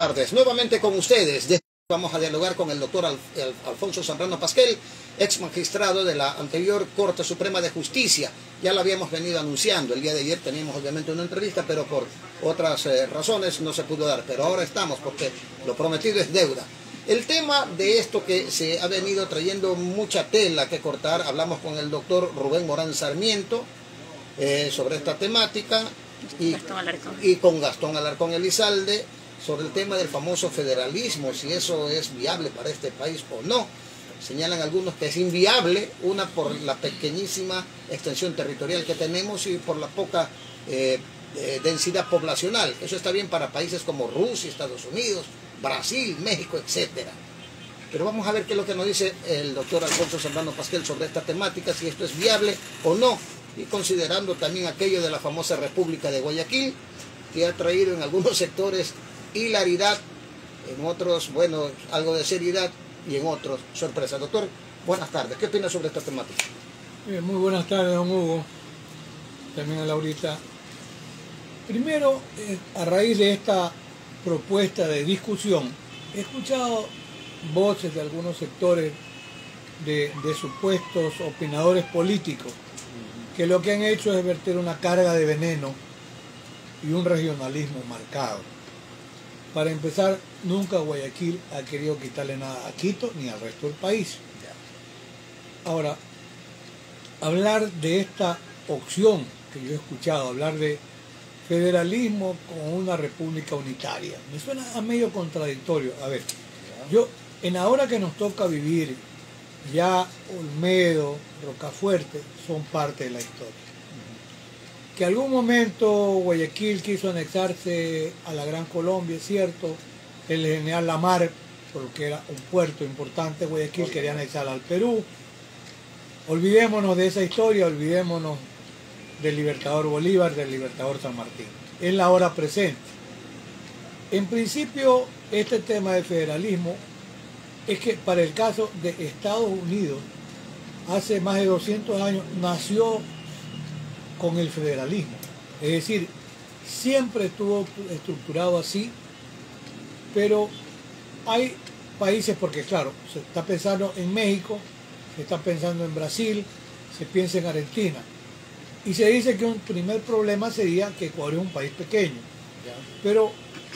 Tardes, nuevamente con ustedes. Vamos a dialogar con el doctor Alfonso Zambrano Pasquel, ex magistrado de la anterior Corte Suprema de Justicia. Ya lo habíamos venido anunciando. El día de ayer teníamos obviamente una entrevista, pero por otras razones no se pudo dar. Pero ahora estamos porque lo prometido es deuda. El tema de esto que se ha venido trayendo mucha tela que cortar, hablamos con el doctor Rubén Morán Sarmiento sobre esta temática y con Gastón Alarcón Elizalde sobre el tema del famoso federalismo, si eso es viable para este país o no. Señalan algunos que es inviable, una por la pequeñísima extensión territorial que tenemos y por la poca densidad poblacional. Eso está bien para países como Rusia, Estados Unidos, Brasil, México, etc. Pero vamos a ver qué es lo que nos dice el doctor Alfonso Zambrano Pasquel sobre esta temática, si esto es viable o no, y considerando también aquello de la famosa República de Guayaquil, que ha traído en algunos sectores hilaridad, en otros, bueno, algo de seriedad, y en otros, sorpresa. Doctor, buenas tardes. ¿Qué opina sobre esta temática? Muy buenas tardes, don Hugo. También a Laurita. Primero, a raíz de esta propuesta de discusión, he escuchado voces de algunos sectores de supuestos opinadores políticos que lo que han hecho es verter una carga de veneno y un regionalismo marcado. Para empezar, nunca Guayaquil ha querido quitarle nada a Quito ni al resto del país. Ahora, hablar de esta opción que yo he escuchado, hablar de federalismo con una república unitaria, me suena a medio contradictorio. A ver, en ahora que nos toca vivir, ya Olmedo, Rocafuerte son parte de la historia. Que algún momento Guayaquil quiso anexarse a la Gran Colombia, es cierto. El general Lamar, porque era un puerto importante, Guayaquil quería anexar al Perú. Olvidémonos de esa historia, olvidémonos del Libertador Bolívar, del Libertador San Martín. Es la hora presente. En principio, este tema de federalismo es que para el caso de Estados Unidos, hace más de 200 años, nació con el federalismo. Es decir, siempre estuvo estructurado así, pero hay países, porque claro, se está pensando en México, se está pensando en Brasil, se piensa en Argentina. Y se dice que un primer problema sería que Ecuador es un país pequeño. Pero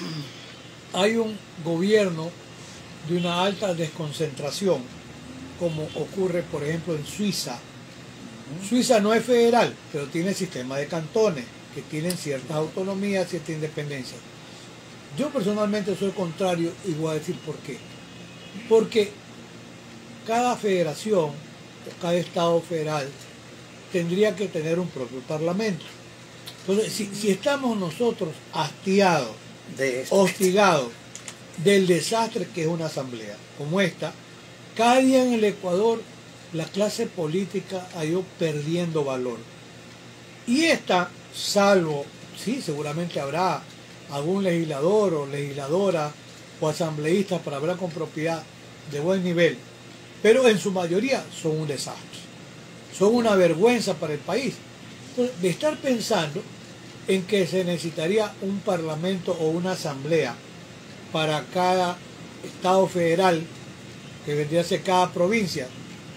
hay un gobierno de una alta desconcentración, como ocurre, por ejemplo, en Suiza. Suiza no es federal, pero tiene sistema de cantones, que tienen ciertas autonomías, cierta independencia. Yo personalmente soy contrario y voy a decir por qué. Porque cada federación, cada estado federal, tendría que tener un propio parlamento. Entonces, si estamos nosotros hastiados, hostigados del desastre que es una asamblea como esta, cada día en el Ecuador la clase política ha ido perdiendo valor. Y esta, salvo, sí, seguramente habrá algún legislador o legisladora o asambleísta para hablar con propiedad de buen nivel, pero en su mayoría son un desastre, son una vergüenza para el país. Entonces, de estar pensando en que se necesitaría un parlamento o una asamblea para cada estado federal, que vendría a ser cada provincia,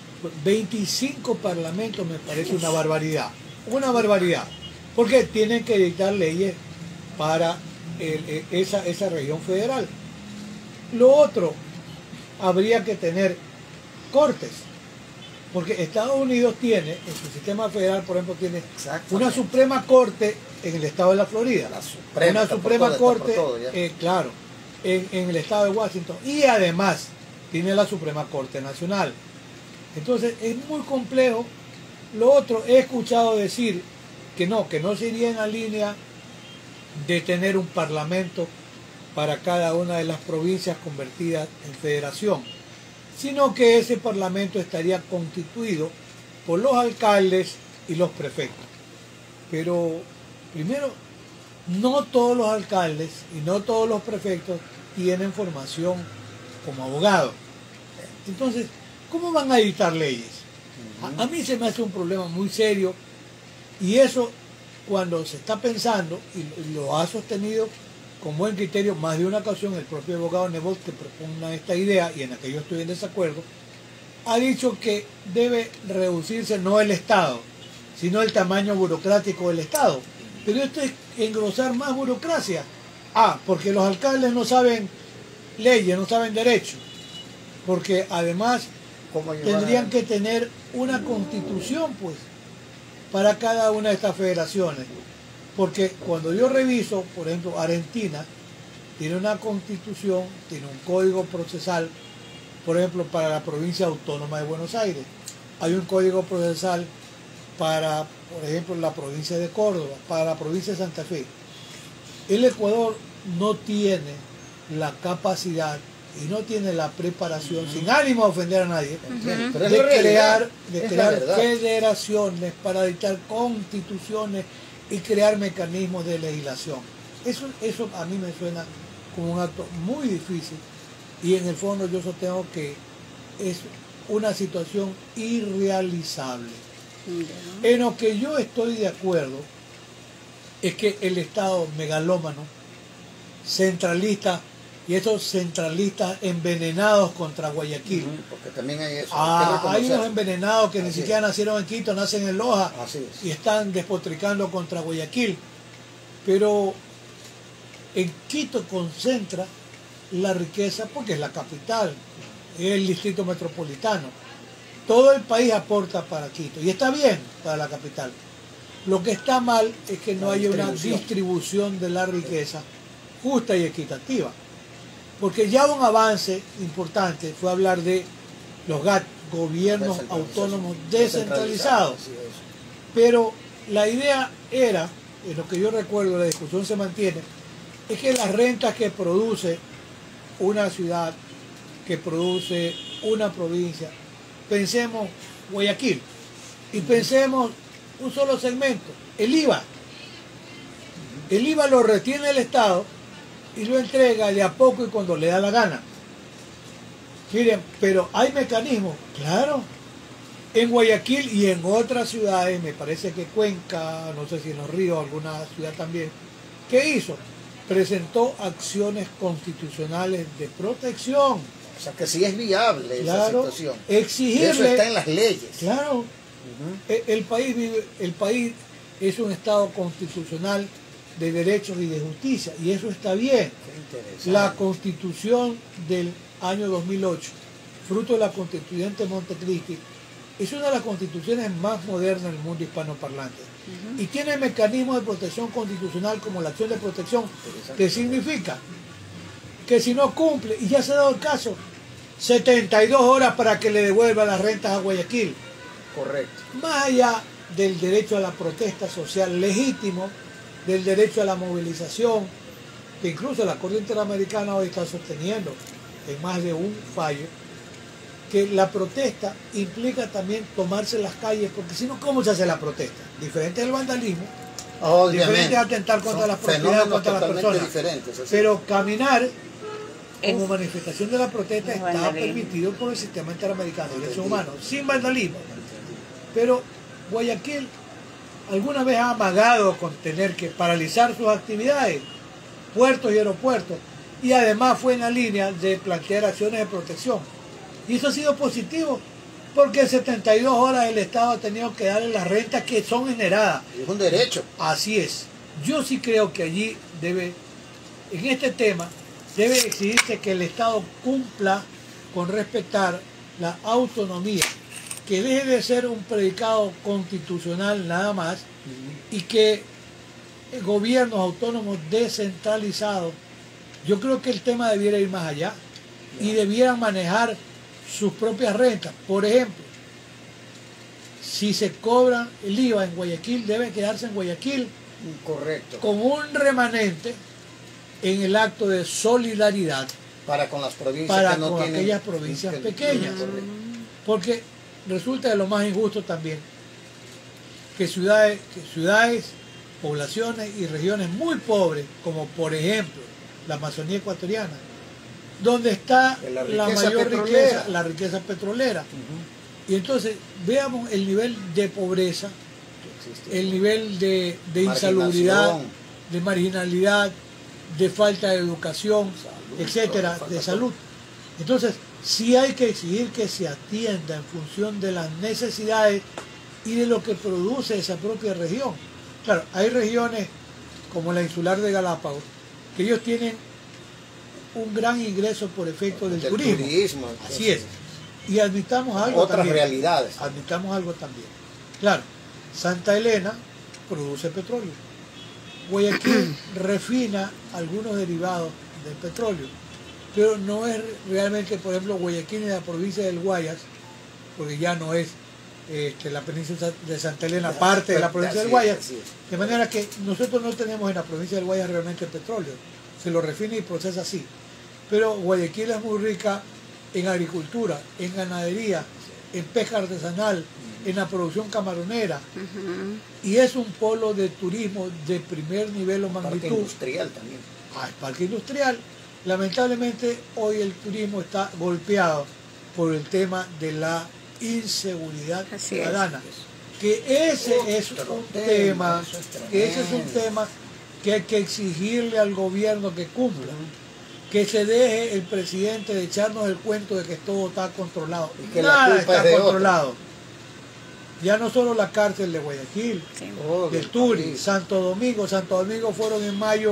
25 parlamentos me parece una barbaridad. Una barbaridad. Porque tienen que dictar leyes para esa región federal. Lo otro, habría que tener cortes. Porque Estados Unidos tiene, en su sistema federal, por ejemplo, tiene una Suprema Corte en el estado de la Florida. Una Suprema Corte, claro, en el estado de Washington. Y además tiene la Suprema Corte Nacional. Entonces es muy complejo. Lo otro, he escuchado decir que no se iría en la línea de tener un parlamento para cada una de las provincias convertidas en federación, sino que ese parlamento estaría constituido por los alcaldes y los prefectos. Pero primero, no todos los alcaldes y no todos los prefectos tienen formación como abogados. Entonces, ¿cómo van a dictar leyes? A mí se me hace un problema muy serio, y eso cuando se está pensando, y lo ha sostenido con buen criterio, más de una ocasión, el propio abogado Nebot, que propugna esta idea, y en la que yo estoy en desacuerdo, ha dicho que debe reducirse no el Estado, sino el tamaño burocrático del Estado. Pero esto es engrosar más burocracia. Porque los alcaldes no saben leyes, no saben derecho. Porque además tendrían que tener una constitución, pues, para cada una de estas federaciones. Porque cuando yo reviso, por ejemplo, Argentina tiene una constitución, tiene un código procesal, por ejemplo, para la provincia autónoma de Buenos Aires. Hay un código procesal para, por ejemplo, la provincia de Córdoba, para la provincia de Santa Fe. El Ecuador no tiene la capacidad y no tiene la preparación, sin ánimo de ofender a nadie, de crear federaciones para dictar constituciones y crear mecanismos de legislación. Eso a mí me suena como un acto muy difícil, y en el fondo yo sostengo que es una situación irrealizable. En lo que yo estoy de acuerdo es que el Estado megalómano, centralista, y esos centralistas envenenados contra Guayaquil. Porque también hay eso. Hay unos envenenados que ni siquiera nacieron en Quito, nacen en Loja y están despotricando contra Guayaquil. Pero en Quito concentra la riqueza porque es la capital, es el distrito metropolitano. Todo el país aporta para Quito y está bien para la capital. Lo que está mal es que no haya una distribución de la riqueza justa y equitativa. Porque ya un avance importante fue hablar de los GAT, gobiernos autónomos descentralizados. Pero la idea era, en lo que yo recuerdo, la discusión se mantiene, es que las rentas que produce una ciudad, que produce una provincia, pensemos Guayaquil, y pensemos un solo segmento, el IVA. El IVA lo retiene el Estado y lo entrega de a poco y cuando le da la gana. Miren, pero hay mecanismos, claro. En Guayaquil y en otras ciudades, me parece que Cuenca, no sé si en Los Ríos, alguna ciudad también, ¿qué hizo? Presentó acciones constitucionales de protección. O sea, que sí es viable esa situación. Exigirle. Y eso está en las leyes. Claro. El país es un Estado constitucional de derechos y de justicia, y eso está bien. La Constitución del año 2008, fruto de la Constituyente Montecristi, es una de las constituciones más modernas del mundo hispanoparlante. Y tiene mecanismos de protección constitucional como la acción de protección, que significa que si no cumple, y ya se ha dado el caso, 72 horas para que le devuelva las rentas a Guayaquil. Correcto. Más allá del derecho a la protesta social legítimo, del derecho a la movilización, que incluso la Corte Interamericana hoy está sosteniendo en más de un fallo, que la protesta implica también tomarse las calles, porque si no, ¿cómo se hace la protesta? Diferente del vandalismo, diferente a atentar contra las propiedades, contra las personas. Pero caminar como manifestación de la protesta está permitido por el sistema interamericano de derechos humanos, sin vandalismo. Pero Guayaquil alguna vez ha amagado con tener que paralizar sus actividades, puertos y aeropuertos, y además fue en la línea de plantear acciones de protección. Y eso ha sido positivo, porque en 72 horas el Estado ha tenido que darle las rentas que son generadas. Es un derecho. Así es. Yo sí creo que allí debe, en este tema, debe exigirse que el Estado cumpla con respetar la autonomía, que deje de ser un predicado constitucional nada más, y que gobiernos autónomos descentralizados, yo creo que el tema debiera ir más allá y debieran manejar sus propias rentas. Por ejemplo, si se cobran el IVA en Guayaquil, debe quedarse en Guayaquil. Correcto. Con un remanente en el acto de solidaridad para con las provincias para que no con tienen aquellas provincias pequeñas. Porque resulta de lo más injusto también que ciudades, poblaciones y regiones muy pobres, como por ejemplo la Amazonía ecuatoriana, donde está la mayor riqueza, la riqueza petrolera. Y entonces veamos el nivel de pobreza, el nivel de insalubridad, de marginalidad, de falta de educación, etcétera, de salud. Entonces, sí hay que exigir que se atienda en función de las necesidades y de lo que produce esa propia región. Claro, hay regiones como la insular de Galápagos, que ellos tienen un gran ingreso por efecto del turismo. Así es. Y admitamos algo otras también. Realidades. Admitamos algo también. Claro, Santa Elena produce petróleo. Guayaquil refina algunos derivados del petróleo, pero no es realmente, por ejemplo, Guayaquil en la provincia del Guayas, porque ya no es la península de Santa Elena parte de la provincia del Guayas, de manera que nosotros no tenemos en la provincia del Guayas realmente petróleo, se lo refina y procesa así, pero Guayaquil es muy rica en agricultura, en ganadería, en pesca artesanal, en la producción camaronera, y es un polo de turismo de primer nivel o magnitud. Parque industrial también. El parque industrial. Lamentablemente hoy el turismo está golpeado por el tema de la inseguridad ciudadana. Que ese es un tema, que hay que exigirle al gobierno que cumpla. Que se deje el presidente de echarnos el cuento de que todo está controlado. Y que nada la culpa está es de controlado. Ya no solo la cárcel de Guayaquil, de Turi, Santo Domingo fueron en mayo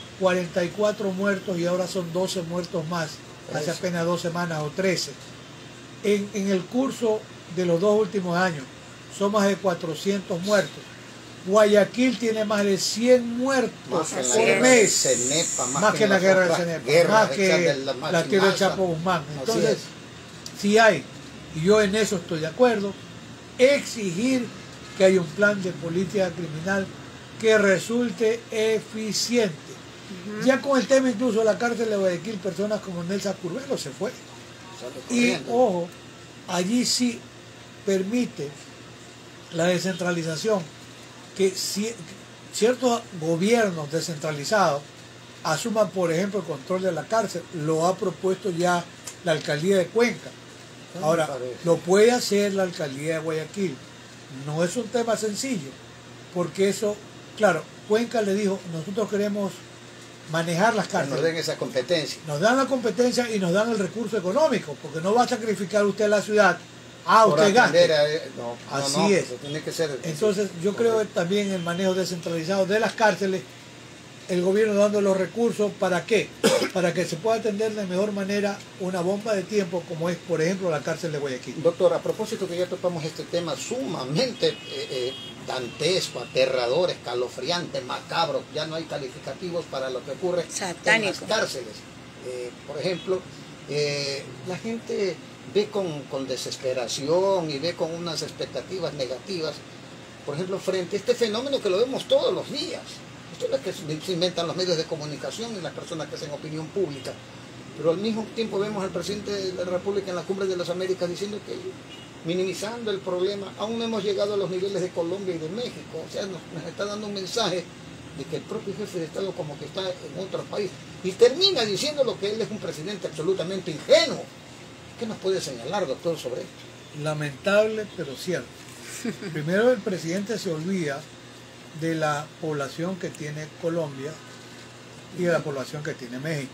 44 muertos y ahora son 12 muertos más, hace apenas 2 semanas o 13. En el curso de los 2 últimos años son más de 400 muertos. Guayaquil tiene más de 100 muertos por mes, más que en la guerra de Cenepa, más que la tierra del Chapo Guzmán. Entonces, si hay, y yo en eso estoy de acuerdo, exigir que haya un plan de política criminal que resulte eficiente. Ya con el tema incluso de la cárcel de Guayaquil, personas como Nelson Curvelo se fue. Y ojo, allí sí permite la descentralización, que ciertos gobiernos descentralizados asuman, por ejemplo, el control de la cárcel. Lo ha propuesto ya la alcaldía de Cuenca. Ahora, lo puede hacer la alcaldía de Guayaquil. No es un tema sencillo, porque eso, claro, Cuenca le dijo, nosotros queremos manejar las cárceles. Nos den esa competencia. Nos dan la competencia y nos dan el recurso económico, porque no va a sacrificar usted la ciudad. Usted gaste. Así es. Tiene que ser. Entonces, yo creo que también el manejo descentralizado de las cárceles, el gobierno dando los recursos, ¿para qué? Para que se pueda atender de mejor manera una bomba de tiempo como es, por ejemplo, la cárcel de Guayaquil. Doctor, a propósito que ya topamos este tema sumamente dantesco, aterrador, escalofriante, macabro, ya no hay calificativos para lo que ocurre en las cárceles. Por ejemplo, la gente ve con desesperación y ve con unas expectativas negativas, por ejemplo, frente a este fenómeno que lo vemos todos los días. Esto es lo que se inventan los medios de comunicación y las personas que hacen opinión pública. Pero al mismo tiempo vemos al presidente de la República en la Cumbre de las Américas diciendo que, minimizando el problema, aún no hemos llegado a los niveles de Colombia y de México. O sea, nos está dando un mensaje de que el propio jefe de Estado como que está en otro país. Y termina diciendo lo que él es un presidente absolutamente ingenuo. ¿Qué nos puede señalar, doctor, sobre esto? Lamentable, pero cierto. Primero, el presidente se olvida de la población que tiene Colombia y de la población que tiene México.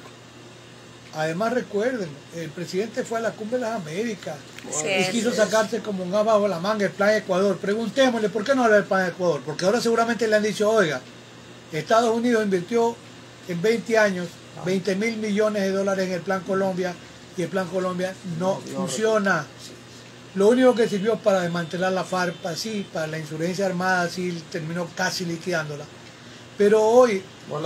Además, recuerden, el presidente fue a la Cumbre de las Américas y quiso sacarse como un as bajo la manga el plan Ecuador. Preguntémosle, ¿por qué no habla del plan Ecuador? Porque ahora seguramente le han dicho, oiga, Estados Unidos invirtió en 20 años 20.000 millones de dólares en el plan Colombia y el plan Colombia no funciona. Lo único que sirvió para desmantelar la FARC, sí, para la insurgencia armada, sí, terminó casi liquidándola. Pero hoy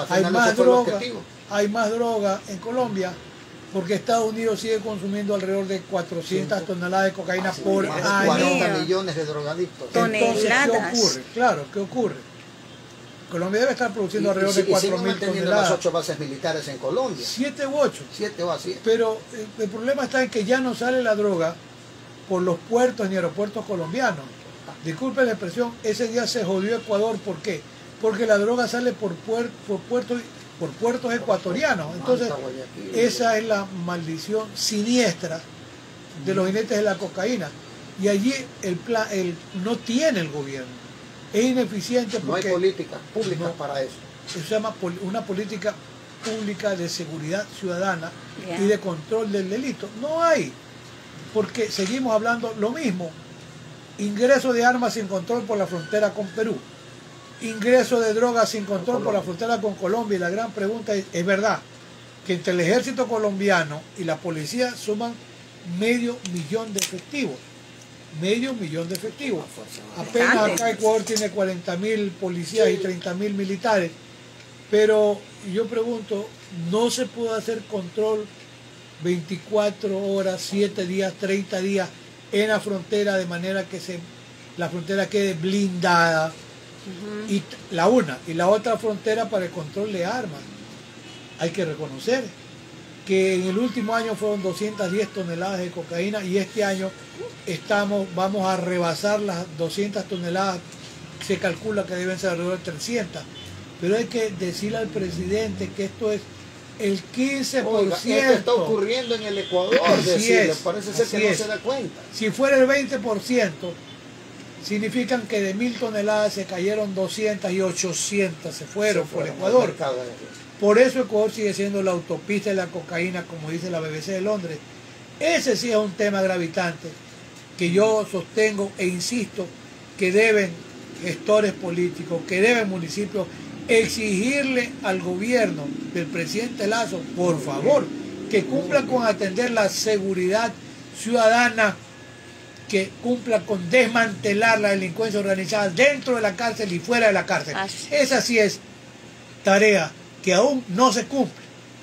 hay más droga en Colombia porque Estados Unidos sigue consumiendo alrededor de 400 toneladas de cocaína por año. 40 millones de drogadictos. Entonces, ¿qué ocurre? Claro, ¿qué ocurre? Colombia debe estar produciendo alrededor de 4.000 toneladas. Las 8 bases militares en Colombia. 7 u 8. 7 o así. Pero el problema está en que ya no sale la droga por los puertos ni aeropuertos colombianos. Disculpen la expresión, ese día se jodió Ecuador. ¿Por qué? Porque la droga sale por puertos ecuatorianos. Entonces, esa es la maldición siniestra de los jinetes de la cocaína. Y allí no tiene el gobierno. Es ineficiente porque no hay políticas públicas para eso. Se llama una política pública de seguridad ciudadana Yeah. y de control del delito. No hay, porque seguimos hablando lo mismo. Ingreso de armas sin control por la frontera con Perú. Ingreso de drogas sin control por la frontera con Colombia. Y la gran pregunta es verdad que entre el ejército colombiano y la policía suman 500.000 de efectivos. 500.000 de efectivos. Apenas acá Ecuador tiene 40.000 policías y 30.000 militares. Pero yo pregunto, ¿no se puede hacer control 24 horas, 7 días, 30 días en la frontera de manera que la frontera quede blindada? Y la una, y la otra frontera para el control de armas. Hay que reconocer que en el último año fueron 210 toneladas de cocaína y este año vamos a rebasar las 200 toneladas. Se calcula que deben ser alrededor de 300. Pero hay que decirle al presidente que esto es el 15%. Oiga, esto está ocurriendo en el Ecuador. Parece ser que no se da cuenta. Si fuera el 20%, significan que de 1.000 toneladas se cayeron 200 y 800 se fueron por Ecuador. Por eso Ecuador sigue siendo la autopista de la cocaína, como dice la BBC de Londres. Ese sí es un tema gravitante que yo sostengo e insisto que deben gestores políticos, que deben municipios exigirle al gobierno del presidente Lasso, por favor, que cumpla con atender la seguridad ciudadana, que cumpla con desmantelar la delincuencia organizada dentro de la cárcel y fuera de la cárcel. Esa sí es tarea que aún no se cumple.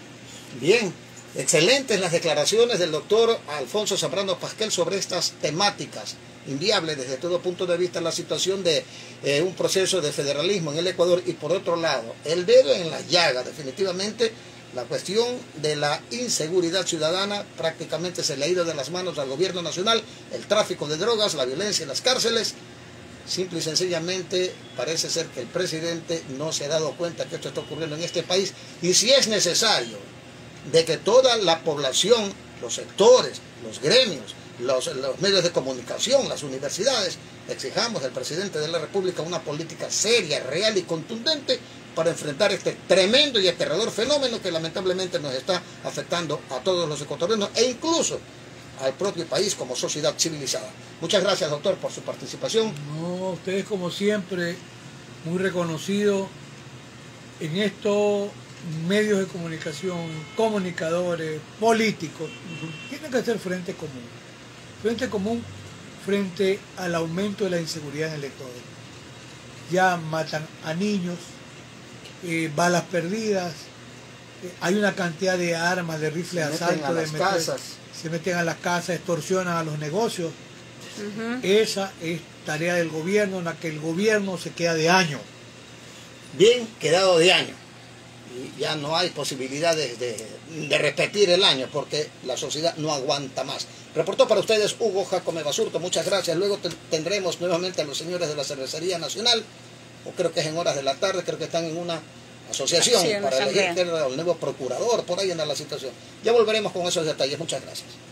Bien, excelentes las declaraciones del doctor Alfonso Zambrano Pasquel sobre estas temáticas. Inviable desde todo punto de vista la situación de un proceso de federalismo en el Ecuador, y por otro lado, el dedo en la llaga, definitivamente la cuestión de la inseguridad ciudadana prácticamente se le ha ido de las manos al gobierno nacional, el tráfico de drogas, la violencia en las cárceles. Simple y sencillamente parece ser que el presidente no se ha dado cuenta que esto está ocurriendo en este país, y si es necesario de que toda la población, los sectores, los gremios, los medios de comunicación, las universidades, exijamos al presidente de la República una política seria, real y contundente para enfrentar este tremendo y aterrador fenómeno que lamentablemente nos está afectando a todos los ecuatorianos e incluso al propio país como sociedad civilizada. Muchas gracias, doctor, por su participación. No, ustedes como siempre, muy reconocidos en estos medios de comunicación, comunicadores, políticos, tienen que hacer frente común frente al aumento de la inseguridad en el Ecuador. Ya matan a niños, balas perdidas, hay una cantidad de armas, de rifles de asalto, se meten a las casas, extorsionan a los negocios. Esa es tarea del gobierno, en la que el gobierno se queda de año. Bien, quedado de año. Y ya no hay posibilidades de repetir el año porque la sociedad no aguanta más. Reportó para ustedes Hugo Jacome Basurto, muchas gracias. Luego tendremos nuevamente a los señores de la Cervecería Nacional, o creo que es en horas de la tarde, creo que están en una asociación para elegir al nuevo procurador, por ahí anda la situación. Ya volveremos con esos detalles, muchas gracias.